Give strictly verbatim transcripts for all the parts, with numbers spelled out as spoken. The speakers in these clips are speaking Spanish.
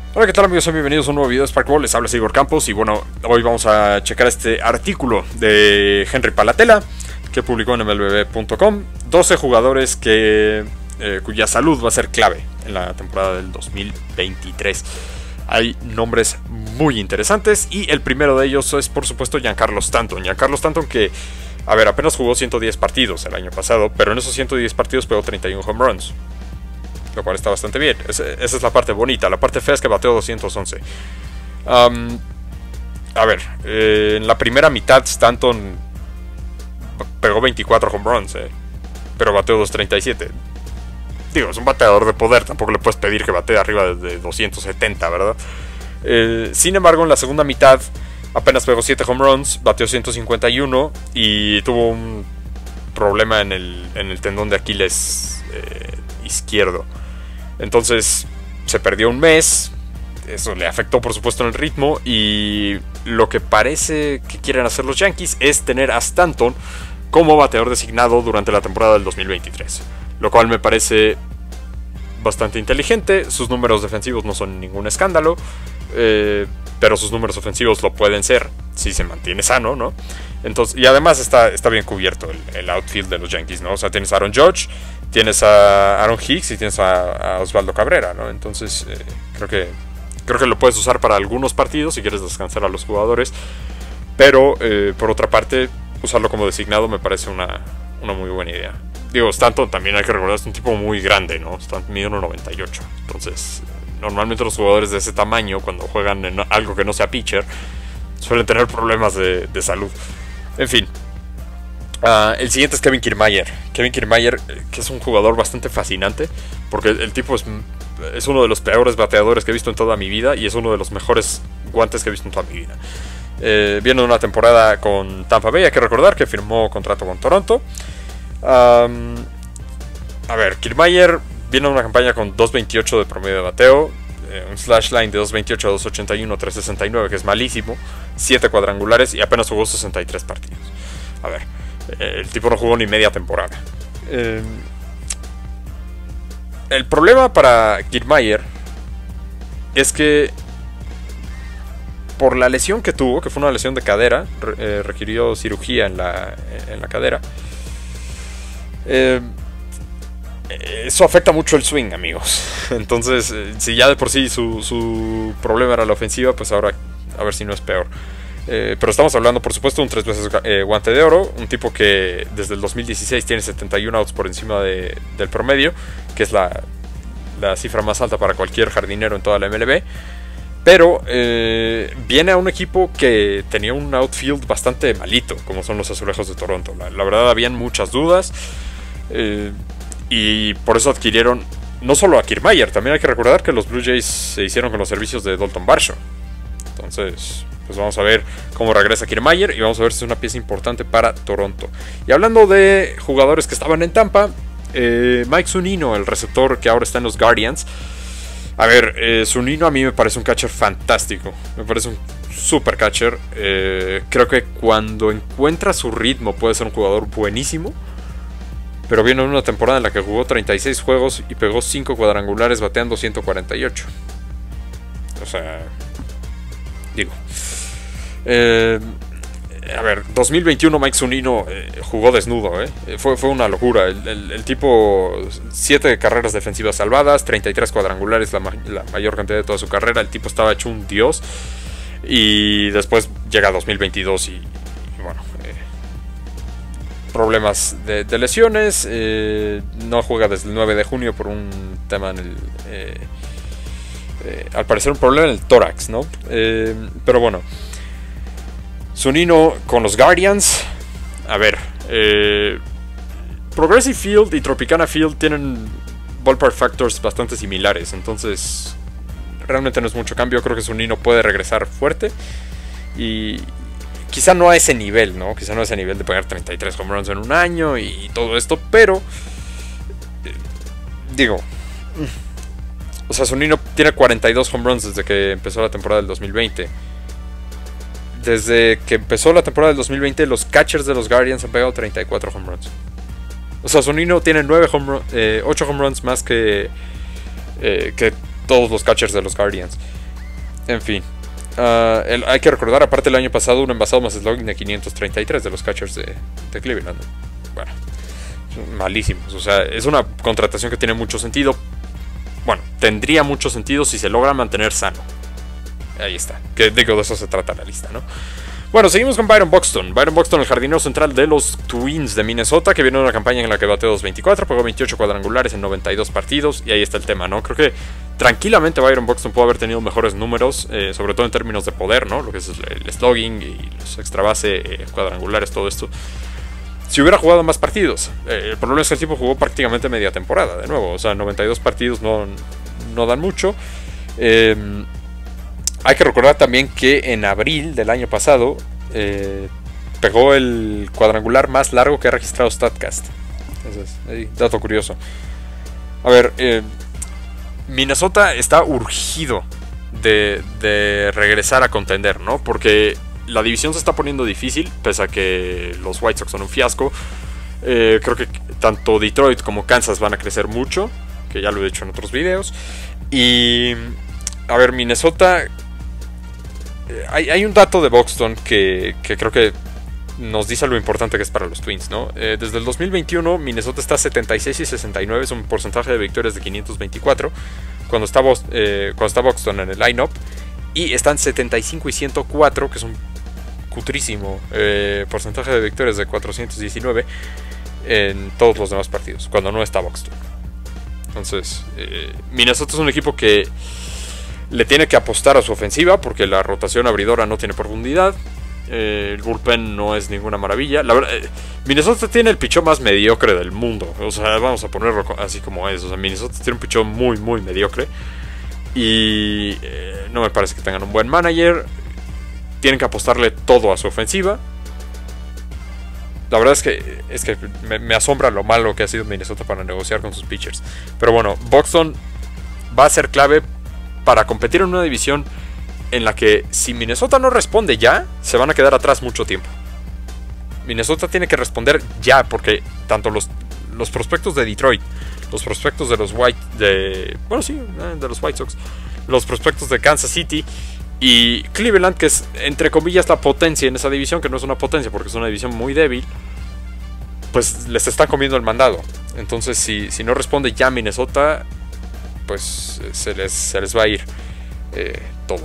Hola, ¿qué tal amigos? Bienvenidos a un nuevo video de Sparkball. Les habla Igor Campos y bueno, hoy vamos a checar este artículo de Henry Palatela que publicó en M L B punto com. doce jugadores que, eh, cuya salud va a ser clave en la temporada del dos mil veintitrés. Hay nombres muy interesantes y el primero de ellos es por supuesto Giancarlo Stanton. Giancarlo Stanton que, a ver, apenas jugó ciento diez partidos el año pasado, pero en esos ciento diez partidos pegó treinta y uno home runs. Lo cual está bastante bien. Esa, esa es la parte bonita. La parte fea es que bateó doscientos once. Um, a ver, eh, en la primera mitad Stanton pegó veinticuatro home runs, eh, pero bateó doscientos treinta y siete. Digo, es un bateador de poder. Tampoco le puedes pedir que batee arriba de doscientos setenta, ¿verdad? Eh, sin embargo, en la segunda mitad apenas pegó siete home runs, bateó ciento cincuenta y uno y tuvo un problema en el, en el tendón de Aquiles eh, izquierdo. Entonces se perdió un mes. Eso le afectó por supuesto en el ritmo. Y lo que parece que quieren hacer los Yankees es tener a Stanton como bateador designado durante la temporada del dos mil veintitrés, lo cual me parece bastante inteligente. Sus números defensivos no son ningún escándalo, eh, pero sus números ofensivos lo pueden ser si se mantiene sano, ¿no? Entonces, y además está, está bien cubierto el, el outfield de los Yankees, ¿no? O sea, tienes a Aaron Judge, tienes a Aaron Hicks y tienes a, a Osvaldo Cabrera, ¿no? Entonces, eh, creo que creo que lo puedes usar para algunos partidos si quieres descansar a los jugadores. Pero, eh, por otra parte, usarlo como designado me parece una, una muy buena idea. Digo, Stanton también hay que recordar, es un tipo muy grande, ¿no? Stanton mide uno noventa y ocho. Entonces, normalmente los jugadores de ese tamaño, cuando juegan en algo que no sea pitcher, suelen tener problemas de, de salud. En fin. Uh, el siguiente es Kevin Kiermaier. Kevin Kiermaier, que es un jugador bastante fascinante, porque el, el tipo es, es uno de los peores bateadores que he visto en toda mi vida y es uno de los mejores guantes que he visto en toda mi vida. Eh, viene de una temporada con Tampa Bay, hay que recordar que firmó contrato con Toronto. Um, a ver, Kiermaier viene de una campaña con dos veintiocho de promedio de bateo, eh, un slash line de dos veintiocho a dos ochenta y uno, tres sesenta y nueve, que es malísimo, siete cuadrangulares y apenas jugó sesenta y tres partidos. A ver, eh, el tipo no jugó ni media temporada. Eh, el problema para Kiermaier es que por la lesión que tuvo, que fue una lesión de cadera, eh, requirió cirugía en la, en la cadera. Eh, eso afecta mucho el swing, amigos. Entonces, eh, si ya de por sí su, su problema era la ofensiva, pues ahora a ver si no es peor. Eh, pero estamos hablando, por supuesto, de un tres veces eh, guante de oro. Un tipo que desde el dos mil dieciséis tiene setenta y uno outs por encima de, del promedio, que es la, la cifra más alta para cualquier jardinero en toda la M L B. Pero eh, viene a un equipo que tenía un outfield bastante malito, como son los Azulejos de Toronto. La, la verdad, habían muchas dudas. Eh, y por eso adquirieron no solo a Kiermaier, también hay que recordar que los Blue Jays se hicieron con los servicios de Dalton Varsho. Entonces, pues vamos a ver cómo regresa Kiermaier y vamos a ver si es una pieza importante para Toronto. Y hablando de jugadores que estaban en Tampa, eh, Mike Zunino, el receptor que ahora está en los Guardians. A ver, eh, Zunino a mí me parece un catcher fantástico. Me parece un super catcher. Eh, creo que cuando encuentra su ritmo puede ser un jugador buenísimo. Pero viene en una temporada en la que jugó treinta y seis juegos y pegó cinco cuadrangulares bateando ciento cuarenta y ocho. O sea, digo. Eh, a ver, dos mil veintiuno Mike Zunino eh, jugó desnudo. Eh. Fue, fue una locura. El, el, el tipo, siete carreras defensivas salvadas, treinta y tres cuadrangulares, la, ma la mayor cantidad de toda su carrera. El tipo estaba hecho un dios. Y después llega dos mil veintidós y, y bueno... Eh, problemas de, de lesiones, eh, no juega desde el nueve de junio por un tema en el eh, eh, al parecer un problema en el tórax, ¿no? Eh, pero bueno, Zunino con los Guardians. A ver, eh, Progressive Field y Tropicana Field tienen ballpark factors bastante similares, entonces realmente no es mucho cambio. Creo que Zunino puede regresar fuerte y quizá no a ese nivel, ¿no? Quizá no a ese nivel de pegar treinta y tres home runs en un año y todo esto, pero eh, digo, o sea, Zunino tiene cuarenta y dos home runs desde que empezó la temporada del dos mil veinte. Desde que empezó la temporada del dos mil veinte, los catchers de los Guardians han pegado treinta y cuatro home runs. O sea, Zunino tiene nueve home run, eh, ocho home runs más que, eh, que todos los catchers de los Guardians. En fin. Uh, el, hay que recordar, aparte el año pasado, un envasado más slugging de quinientos treinta y tres de los catchers de, de Cleveland. Bueno, malísimos. O sea, es una contratación que tiene mucho sentido. Bueno, tendría mucho sentido si se logra mantener sano. Ahí está. Que digo, de eso se trata la lista, ¿no? Bueno, seguimos con Byron Buxton. Byron Buxton, el jardinero central de los Twins de Minnesota, que viene de una campaña en la que bateó dos veinticuatro, pegó veintiocho cuadrangulares en noventa y dos partidos, y ahí está el tema, ¿no? Creo que tranquilamente Byron Buxton pudo haber tenido mejores números, eh, sobre todo en términos de poder, ¿no? Lo que es el slugging y los extra base, eh, cuadrangulares, todo esto. Si hubiera jugado más partidos. Eh, el problema es que el tipo jugó prácticamente media temporada, de nuevo. O sea, noventa y dos partidos no, no dan mucho. Eh... Hay que recordar también que en abril del año pasado eh, pegó el cuadrangular más largo que ha registrado StatCast. Entonces, ahí, dato curioso. A ver, eh, Minnesota está urgido de, de regresar a contender, ¿no? Porque la división se está poniendo difícil, pese a que los White Sox son un fiasco. Eh, creo que tanto Detroit como Kansas van a crecer mucho, que ya lo he dicho en otros videos. Y, a ver, Minnesota... Hay, hay un dato de Buxton que, que creo que nos dice lo importante que es para los Twins, ¿no? Eh, desde el dos mil veintiuno, Minnesota está setenta y seis y sesenta y nueve, es un porcentaje de victorias de quinientos veinticuatro, cuando está, eh, cuando está Buxton en el line-up, y están setenta y cinco y ciento cuatro, que es un cutrísimo eh, porcentaje de victorias de cuatrocientos diecinueve en todos los demás partidos, cuando no está Buxton. Entonces, eh, Minnesota es un equipo que le tiene que apostar a su ofensiva porque la rotación abridora no tiene profundidad. Eh, el bullpen no es ninguna maravilla. La verdad, eh, Minnesota tiene el pichón más mediocre del mundo. O sea, vamos a ponerlo así como es. O sea, Minnesota tiene un pichón muy, muy mediocre. Y eh, no me parece que tengan un buen manager. Tienen que apostarle todo a su ofensiva. La verdad es que, es que me, me asombra lo malo que ha sido Minnesota para negociar con sus pitchers. Pero bueno, Buxton va a ser clave para competir en una división en la que si Minnesota no responde ya, se van a quedar atrás mucho tiempo. Minnesota tiene que responder ya, porque tanto los, los prospectos de Detroit, los prospectos de los White, de, bueno sí, de los White Sox, los prospectos de Kansas City y Cleveland, que es entre comillas la potencia en esa división, que no es una potencia porque es una división muy débil, pues les están comiendo el mandado. Entonces si, si no responde ya Minnesota, pues se les, se les va a ir eh, todo.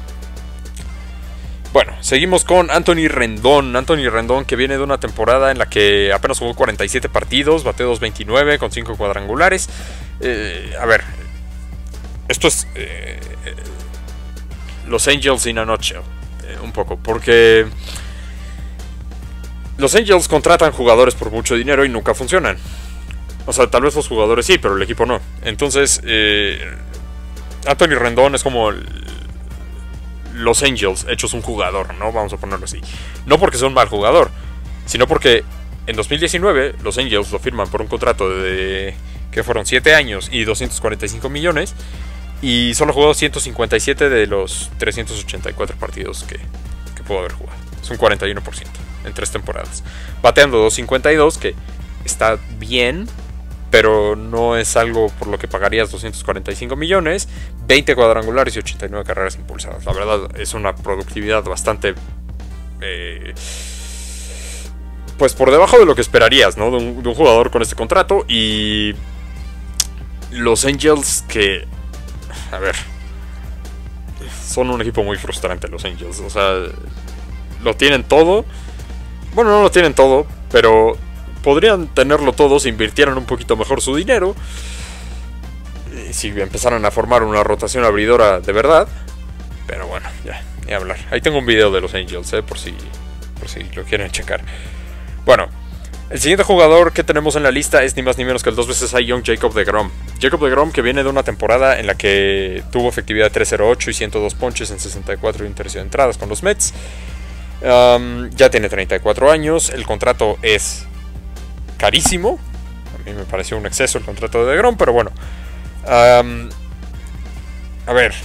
Bueno, seguimos con Anthony Rendón. Anthony Rendón, que viene de una temporada en la que apenas jugó cuarenta y siete partidos, bateó dos veintinueve con cinco cuadrangulares. Eh, a ver, esto es eh, los Angels in a nutshell, eh, un poco, porque los Angels contratan jugadores por mucho dinero y nunca funcionan. O sea, tal vez los jugadores sí, pero el equipo no. Entonces, eh, Anthony Rendón es como el, los Angels hechos un jugador, ¿no? Vamos a ponerlo así. No porque sea un mal jugador, sino porque en dos mil diecinueve los Angels lo firman por un contrato de, que fueron siete años y doscientos cuarenta y cinco millones. Y solo jugó ciento cincuenta y siete de los trescientos ochenta y cuatro partidos que, que pudo haber jugado. Es un cuarenta y uno por ciento en tres temporadas. Bateando dos cincuenta y dos, que está bien, pero no es algo por lo que pagarías doscientos cuarenta y cinco millones, veinte cuadrangulares y ochenta y nueve carreras impulsadas. La verdad es una productividad bastante, eh, pues por debajo de lo que esperarías, ¿no? De un, de un jugador con este contrato. Y los Angels, que, a ver, son un equipo muy frustrante los Angels. O sea, lo tienen todo. Bueno, no lo tienen todo, pero podrían tenerlo todo si invirtieran un poquito mejor su dinero, y si empezaran a formar una rotación abridora de verdad. Pero bueno, ya, ni hablar. Ahí tengo un video de los Angels, eh, por si, por si lo quieren checar. Bueno, el siguiente jugador que tenemos en la lista es ni más ni menos que el dos veces Cy Young Jacob deGrom. Jacob deGrom, que viene de una temporada en la que tuvo efectividad de tres cero ocho y ciento dos ponches en sesenta y cuatro y un tercio de entradas con los Mets. Um, ya tiene treinta y cuatro años. El contrato es carísimo. A mí me pareció un exceso el contrato de deGrom, pero bueno. Um, a ver.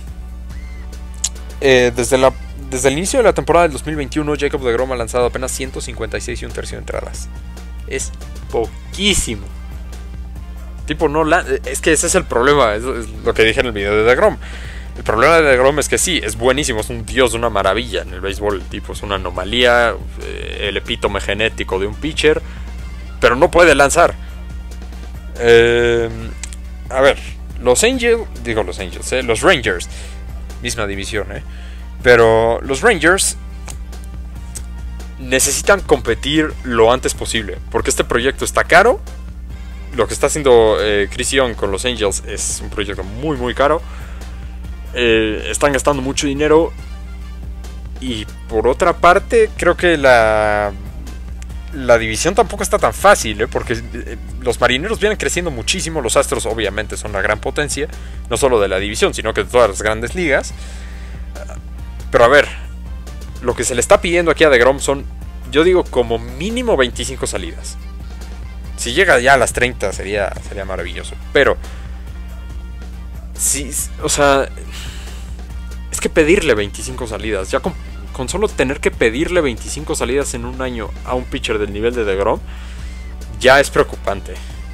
Eh, desde, la, desde el inicio de la temporada del dos mil veintiuno, Jacob deGrom ha lanzado apenas ciento cincuenta y seis y un tercio de entradas. Es poquísimo. tipo no la... Es que ese es el problema, es, es lo que dije en el video de DeGrom. El problema de DeGrom es que sí, es buenísimo, es un dios, una maravilla en el béisbol. El tipo es una anomalía, eh, el epítome genético de un pitcher, pero no puede lanzar. Eh, a ver, los Angels, digo los Angels, eh, los Rangers, misma división, eh, pero los Rangers necesitan competir lo antes posible, porque este proyecto está caro. Lo que está haciendo eh, Chris Young con los Angels es un proyecto muy muy caro. Eh, están gastando mucho dinero. Y por otra parte, creo que la la división tampoco está tan fácil, ¿eh? Porque eh, los Marineros vienen creciendo muchísimo. Los Astros obviamente son la gran potencia, no solo de la división, sino que de todas las grandes ligas. Pero a ver, lo que se le está pidiendo aquí a DeGrom son, yo digo, como mínimo veinticinco salidas. Si llega ya a las treinta sería, sería maravilloso. Pero sí, o sea, es que pedirle veinticinco salidas, ya con, con solo tener que pedirle veinticinco salidas en un año a un pitcher del nivel de DeGrom, ya es preocupante.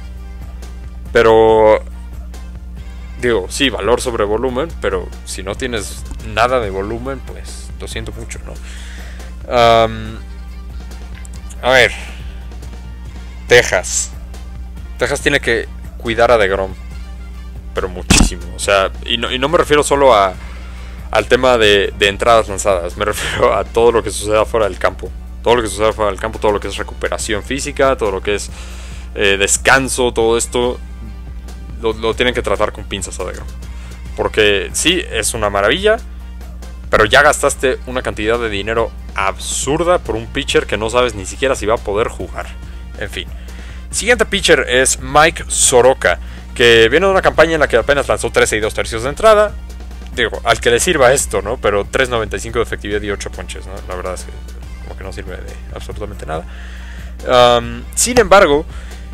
Pero digo, sí, valor sobre volumen, pero si no tienes nada de volumen, pues lo siento mucho, ¿no? Um, a ver, Texas. Texas tiene que cuidar a DeGrom, pero muchísimo. O sea, y no, y no me refiero solo a al tema de, de entradas lanzadas, me refiero a todo lo que suceda fuera del campo. Todo lo que suceda fuera del campo, todo lo que es recuperación física, todo lo que es eh, descanso, todo esto lo, lo tienen que tratar con pinzas a DeGrom. Porque sí, es una maravilla, pero ya gastaste una cantidad de dinero absurda por un pitcher que no sabes ni siquiera si va a poder jugar. En fin. Siguiente pitcher es Mike Soroka, que viene de una campaña en la que apenas lanzó trece y dos tercios de entrada. Digo, al que le sirva esto, ¿no? Pero tres noventa y cinco de efectividad y ocho ponches, ¿no? La verdad es que como que no sirve de absolutamente nada. Um, sin embargo,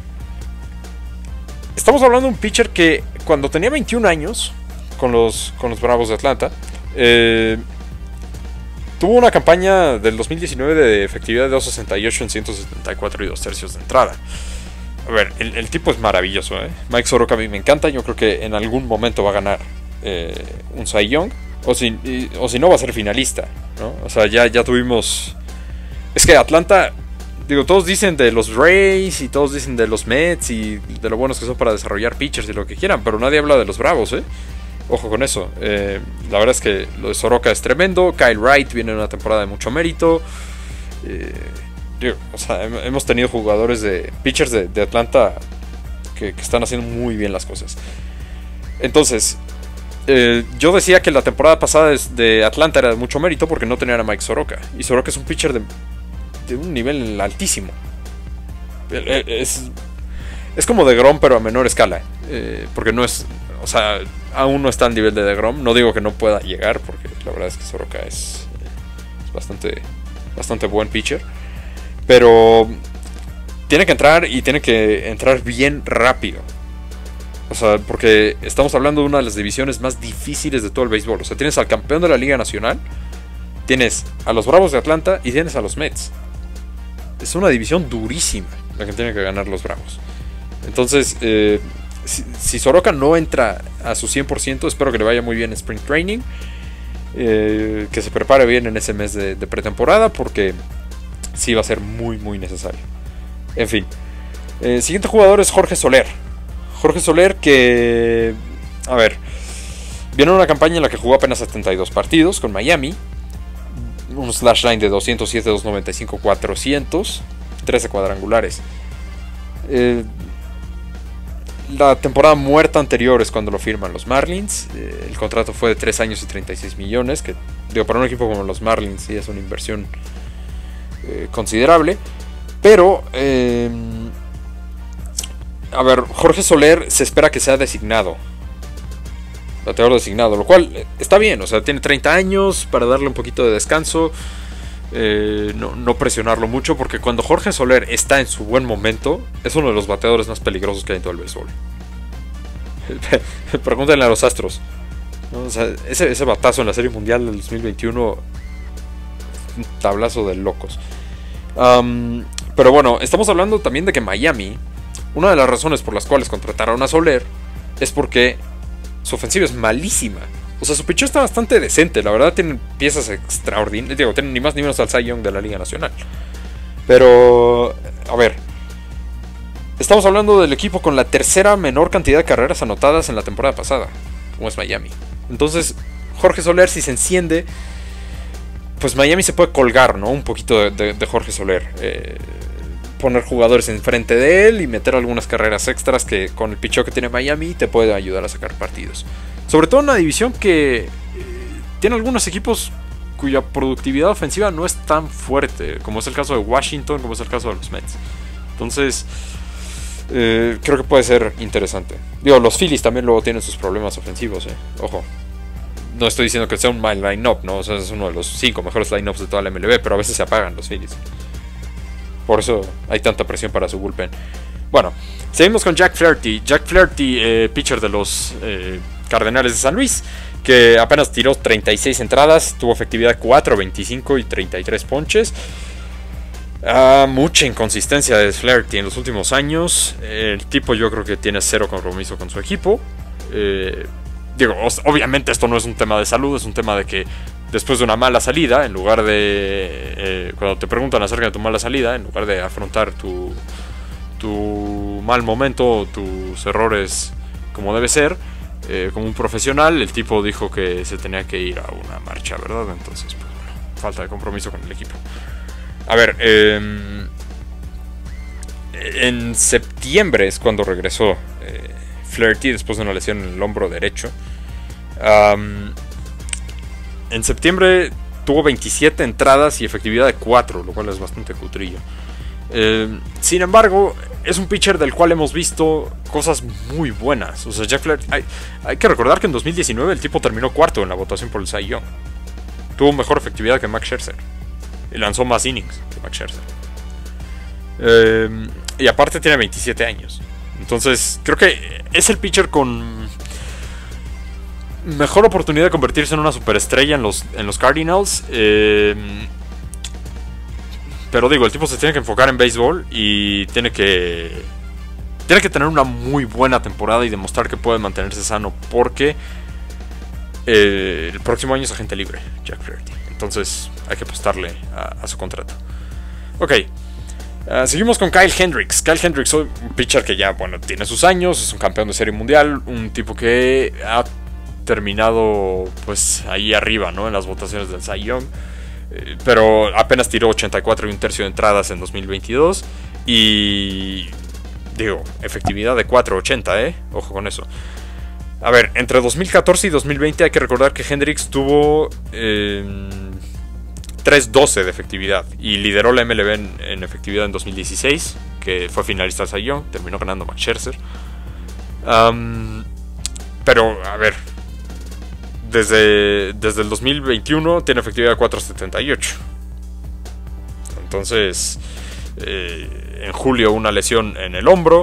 estamos hablando de un pitcher que cuando tenía veintiún años con los, con los Bravos de Atlanta, eh, tuvo una campaña del dos mil diecinueve de efectividad de dos sesenta y ocho en ciento setenta y cuatro y dos tercios de entrada. A ver, el, el tipo es maravilloso, ¿eh? Mike Soroka a mí me encanta. Yo creo que en algún momento va a ganar eh, un Cy Young. O si, y, o si no, va a ser finalista, ¿no? O sea, ya, ya tuvimos... Es que Atlanta... Digo, todos dicen de los Rays y todos dicen de los Mets y de lo buenos que son para desarrollar pitchers y lo que quieran, pero nadie habla de los Bravos, ¿eh? Ojo con eso. Eh, la verdad es que lo de Soroka es tremendo. Kyle Wright viene en una temporada de mucho mérito. Eh, digo, o sea, hemos tenido jugadores de pitchers de, de Atlanta que, que están haciendo muy bien las cosas. Entonces, eh, yo decía que la temporada pasada de Atlanta era de mucho mérito porque no tenían a Mike Soroka. Y Soroka es un pitcher de, de un nivel altísimo. Es, es como DeGrom, pero a menor escala. Eh, porque no es... O sea, aún no está al nivel de DeGrom. No digo que no pueda llegar, porque la verdad es que Soroka es, es bastante, bastante buen pitcher. Pero tiene que entrar y tiene que entrar bien rápido. O sea, porque estamos hablando de una de las divisiones más difíciles de todo el béisbol. O sea, tienes al campeón de la Liga Nacional, tienes a los Bravos de Atlanta y tienes a los Mets. Es una división durísima la que tienen que ganar los Bravos. Entonces, eh, si, si Soroka no entra a su cien por ciento, espero que le vaya muy bien en Spring Training. Eh, que se prepare bien en ese mes de, de pretemporada, porque sí va a ser muy, muy necesario. En fin. El eh, siguiente jugador es Jorge Soler. Jorge Soler que... A ver. Viene una campaña en la que jugó apenas setenta y dos partidos con Miami. Un slash line de doscientos siete, doscientos noventa y cinco, cuatrocientos. trece cuadrangulares. Eh, la temporada muerta anterior es cuando lo firman los Marlins. Eh, el contrato fue de tres años y treinta y seis millones. Que, digo, para un equipo como los Marlins sí es una inversión eh, considerable. Pero... Eh, a ver, Jorge Soler se espera que sea designado. Bateador designado, lo cual está bien, o sea, tiene treinta años para darle un poquito de descanso, eh, no, no presionarlo mucho, porque cuando Jorge Soler está en su buen momento, es uno de los bateadores más peligrosos que hay en todo el béisbol. Pregúntenle a los Astros, ¿no? O sea, ese, ese batazo en la Serie Mundial del dos mil veintiuno, un tablazo de locos. Um, pero bueno, estamos hablando también de que Miami, una de las razones por las cuales contrataron a Soler es porque su ofensiva es malísima. O sea, su picheo está bastante decente. La verdad, tienen piezas extraordinarias. Digo, tienen ni más ni menos al Cy Young de la Liga Nacional. Pero, a ver, estamos hablando del equipo con la tercera menor cantidad de carreras anotadas en la temporada pasada, como es Miami. Entonces, Jorge Soler, si se enciende, pues Miami se puede colgar, ¿no? Un poquito de, de, de Jorge Soler. Eh, poner jugadores enfrente de él y meter algunas carreras extras que con el picheo que tiene Miami te puede ayudar a sacar partidos. Sobre todo en una división que eh, tiene algunos equipos cuya productividad ofensiva no es tan fuerte, como es el caso de Washington, como es el caso de los Mets. Entonces, eh, creo que puede ser interesante. Digo, los Phillies también luego tienen sus problemas ofensivos, eh. Ojo. No estoy diciendo que sea un mal line-up, ¿no? O sea, es uno de los cinco mejores line-ups de toda la M L B, pero a veces se apagan los Phillies. Por eso hay tanta presión para su bullpen. Bueno, seguimos con Jack Flaherty. Jack Flaherty, eh, pitcher de los eh, Cardenales de San Luis, que apenas tiró treinta y seis entradas, tuvo efectividad cuatro, veinticinco y treinta y tres ponches. Uh, mucha inconsistencia de Flaherty en los últimos años. El tipo yo creo que tiene cero compromiso con su equipo. Eh, digo, obviamente esto no es un tema de salud, es un tema de que después de una mala salida, en lugar de... Eh, cuando te preguntan acerca de tu mala salida, en lugar de afrontar tu, tu mal momento, tus errores como debe ser, eh, como un profesional, el tipo dijo que se tenía que ir a una marcha, ¿verdad? Entonces, pues bueno, falta de compromiso con el equipo. A ver, eh, en septiembre es cuando regresó eh, Flaherty después de una lesión en el hombro derecho. Um, En septiembre tuvo veintisiete entradas y efectividad de cuatro, lo cual es bastante cutrillo. Eh, sin embargo, es un pitcher del cual hemos visto cosas muy buenas. O sea, Jack Flaherty, hay, hay que recordar que en dos mil diecinueve el tipo terminó cuarto en la votación por el Cy Young. Tuvo mejor efectividad que Max Scherzer. Y lanzó más innings que Max Scherzer. Eh, y aparte tiene veintisiete años. Entonces, creo que es el pitcher con mejor oportunidad de convertirse en una superestrella en los, en los Cardinals. Eh, pero digo, el tipo se tiene que enfocar en béisbol y tiene que tiene que tener una muy buena temporada y demostrar que puede mantenerse sano, porque eh, el próximo año es agente libre, Jack Flaherty. Entonces hay que apostarle a, a su contrato. Ok, uh, seguimos con Kyle Hendricks. Kyle Hendricks, un pitcher que ya, bueno, tiene sus años, es un campeón de serie mundial, un tipo que ha terminado pues ahí arriba, ¿no? En las votaciones del Cy Young, eh, pero apenas tiró ochenta y cuatro y un tercio de entradas en dos mil veintidós y digo, efectividad de cuatro ochenta, eh, ojo con eso. A ver, entre dos mil catorce y dos mil veinte hay que recordar que Hendricks tuvo eh, tres doce de efectividad y lideró la M L B en, en efectividad en dos mil dieciséis, que fue finalista del Cy Young, terminó ganando Max Scherzer. Um, pero a ver, Desde, desde el dos mil veintiuno tiene efectividad de cuatro setenta y ocho. Entonces, eh, en julio una lesión en el hombro.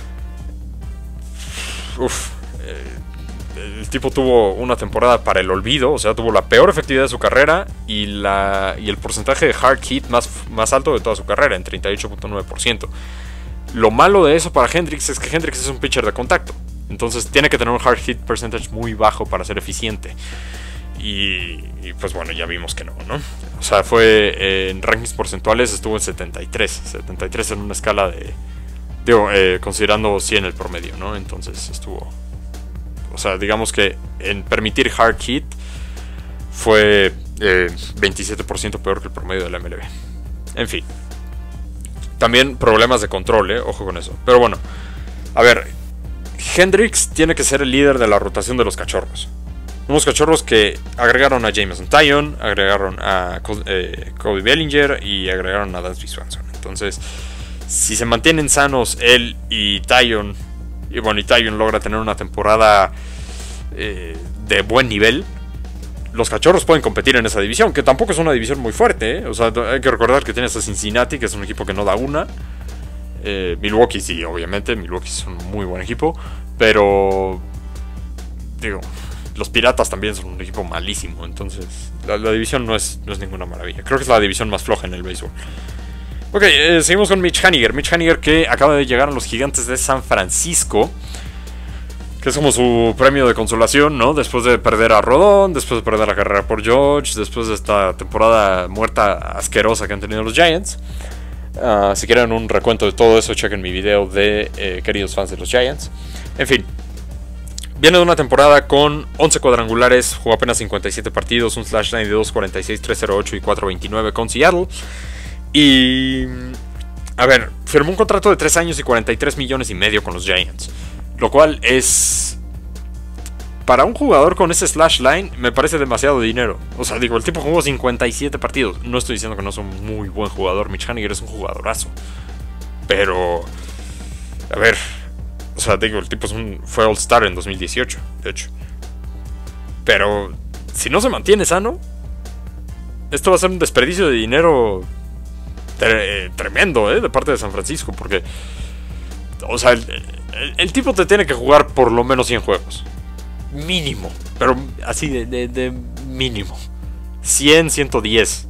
Uf, eh, el tipo tuvo una temporada para el olvido. O sea, tuvo la peor efectividad de su carrera y, la, y el porcentaje de hard hit más, más alto de toda su carrera, en treinta y ocho punto nueve por ciento. Lo malo de eso para Hendricks es que Hendricks es un pitcher de contacto. Entonces tiene que tener un hard hit percentage muy bajo para ser eficiente. Y, y pues bueno, ya vimos que no, ¿no? O sea, fue eh, en rankings porcentuales estuvo en setenta y tres. setenta y tres en una escala de... Digo, eh, considerando cien el promedio, ¿no? Entonces estuvo... O sea, digamos que en permitir hard hit fue eh, veintisiete por ciento peor que el promedio de la M L B. En fin. También problemas de control, ¿eh? Ojo con eso. Pero bueno, a ver... Hendricks tiene que ser el líder de la rotación de los cachorros. Unos cachorros que agregaron a Jameson Taillon, agregaron a eh, Cody Bellinger y agregaron a Dansby Swanson. Entonces, si se mantienen sanos él y Taillon, y bueno, y Taillon logra tener una temporada eh, de buen nivel, los cachorros pueden competir en esa división, que tampoco es una división muy fuerte, ¿eh? O sea, hay que recordar que tienes a Cincinnati, que es un equipo que no da una. Eh, Milwaukee sí, obviamente, Milwaukee es un muy buen equipo, pero digo, los Piratas también son un equipo malísimo, entonces la, la división no es, no es ninguna maravilla. Creo que es la división más floja en el béisbol. Ok, eh, seguimos con Mitch Haniger. Mitch Haniger que acaba de llegar a los Gigantes de San Francisco, que es como su premio de consolación, ¿no? Después de perder a Rodón, después de perder la carrera por George, después de esta temporada muerta asquerosa que han tenido los Giants. Uh, si quieren un recuento de todo eso, chequen mi video de eh, queridos fans de los Giants. En fin, viene de una temporada con once cuadrangulares, jugó apenas cincuenta y siete partidos, un slash line de dos cuarenta y seis, tres cero ocho y cuatro veintinueve con Seattle. Y... a ver, firmó un contrato de tres años y cuarenta y tres millones y medio con los Giants, lo cual es... para un jugador con ese slash line me parece demasiado dinero. O sea, digo, el tipo jugó cincuenta y siete partidos. No estoy diciendo que no es un muy buen jugador. Mitch Haniger es un jugadorazo. Pero... a ver... o sea, digo, el tipo es un, fue All-Star en dos mil dieciocho, de hecho. Pero... si no se mantiene sano, esto va a ser un desperdicio de dinero... Tre tremendo, ¿eh? De parte de San Francisco. Porque... o sea, el, el, el tipo te tiene que jugar por lo menos cien juegos. Mínimo. Pero así de, de, de mínimo. cien, ciento diez.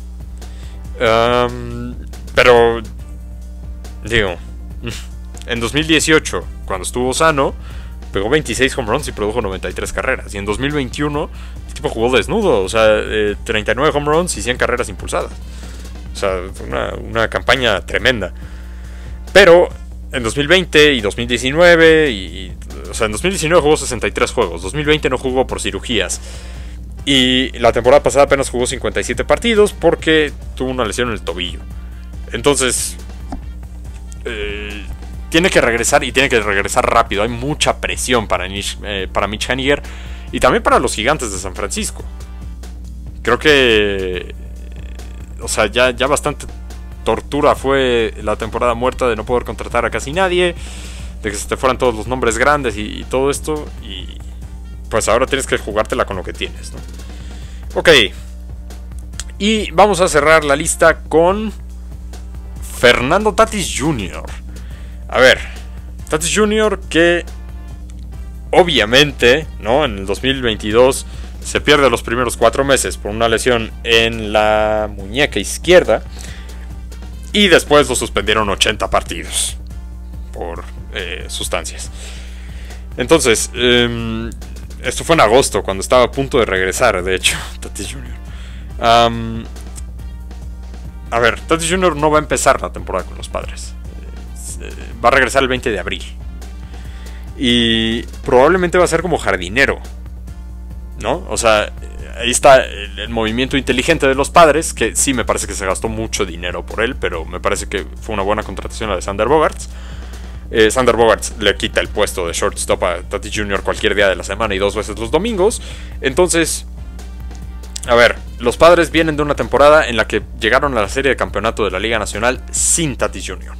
Um, pero... digo... en dos mil dieciocho, cuando estuvo sano, pegó veintiséis home runs y produjo noventa y tres carreras. Y en dos mil veintiuno, el tipo jugó desnudo. O sea, eh, treinta y nueve home runs y cien carreras impulsadas. O sea, una, una campaña tremenda. Pero en dos mil veinte y dos mil diecinueve, y, o sea, en dos mil diecinueve jugó sesenta y tres juegos. dos mil veinte no jugó por cirugías. Y la temporada pasada apenas jugó cincuenta y siete partidos porque tuvo una lesión en el tobillo. Entonces... Eh, tiene que regresar y tiene que regresar rápido. Hay mucha presión para, Nish, eh, para Mitch Haniger y también para los Gigantes de San Francisco. Creo que... o sea, ya, ya bastante tortura fue la temporada muerta de no poder contratar a casi nadie, de que se te fueran todos los nombres grandes y, y todo esto. Y pues ahora tienes que jugártela con lo que tienes, ¿no? Ok. Y vamos a cerrar la lista con Fernando Tatis junior A ver, Tatis junior que obviamente, ¿no? En el dos mil veintidós se pierde los primeros cuatro meses por una lesión en la muñeca izquierda. Y después lo suspendieron ochenta partidos por eh, sustancias. Entonces, eh, esto fue en agosto, cuando estaba a punto de regresar, de hecho, Tatis junior Um, a ver, Tatis junior no va a empezar la temporada con los Padres. Eh, va a regresar el veinte de abril. Y probablemente va a ser como jardinero, ¿no? O sea, ahí está el, el movimiento inteligente de los Padres, que sí me parece que se gastó mucho dinero por él, pero me parece que fue una buena contratación la de Xander Bogaerts. Eh, Xander Bogaerts le quita el puesto de shortstop a Tatis junior cualquier día de la semana y dos veces los domingos. Entonces, a ver, los Padres vienen de una temporada en la que llegaron a la serie de campeonato de la Liga Nacional sin Tatis junior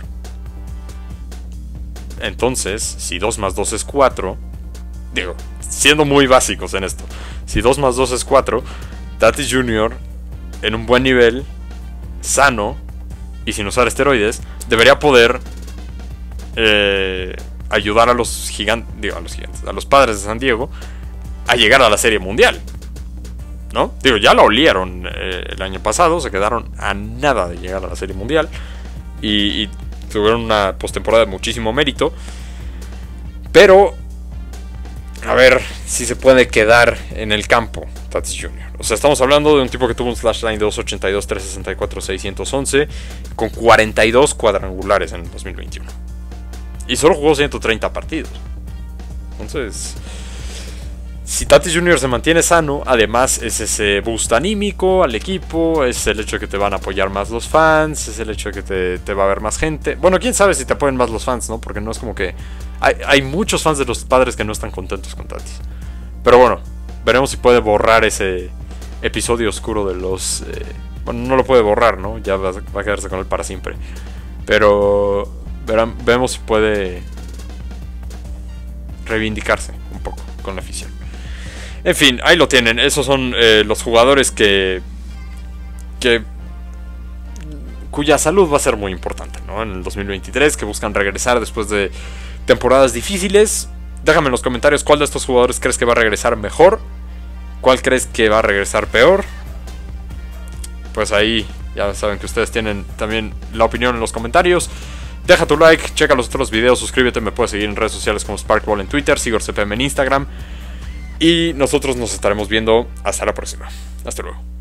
Entonces, si dos más dos es cuatro, digo, siendo muy básicos en esto, si dos más dos es cuatro, Tatis junior en un buen nivel, sano y sin usar esteroides, debería poder eh, ayudar a los gigantes, digo, a los gigantes, a los Padres de San Diego a llegar a la Serie Mundial, ¿no? Digo, ya lo olieron eh, el año pasado, se quedaron a nada de llegar a la Serie Mundial y, y tuvieron una postemporada de muchísimo mérito. Pero a ver si se puede quedar en el campo Tatis junior O sea, estamos hablando de un tipo que tuvo un slash line de dos ochenta y dos, tres sesenta y cuatro, seiscientos once con cuarenta y dos cuadrangulares en el dos mil veintiuno. Y solo jugó ciento treinta partidos. Entonces, si Tatis junior se mantiene sano, además es ese boost anímico al equipo, es el hecho de que te van a apoyar más los fans, es el hecho de que te, te va a ver más gente. Bueno, quién sabe si te apoyan más los fans, ¿no? Porque no es como que... Hay, hay muchos fans de los Padres que no están contentos con Tatis. Pero bueno, veremos si puede borrar ese episodio oscuro de los... Eh, bueno, no lo puede borrar, ¿no? Ya va, va a quedarse con él para siempre. Pero verán, vemos si puede reivindicarse un poco con la afición. En fin, ahí lo tienen. Esos son eh, los jugadores que, que cuya salud va a ser muy importante, ¿no? En el dos mil veintitrés, que buscan regresar después de temporadas difíciles. Déjame en los comentarios cuál de estos jugadores crees que va a regresar mejor, cuál crees que va a regresar peor. Pues ahí Ya saben que ustedes tienen también la opinión en los comentarios. Deja tu like, checa los otros videos, suscríbete, me puedes seguir en redes sociales como Sparkball en Twitter, SigurCPM en Instagram. Y nosotros nos estaremos viendo hasta la próxima. Hasta luego.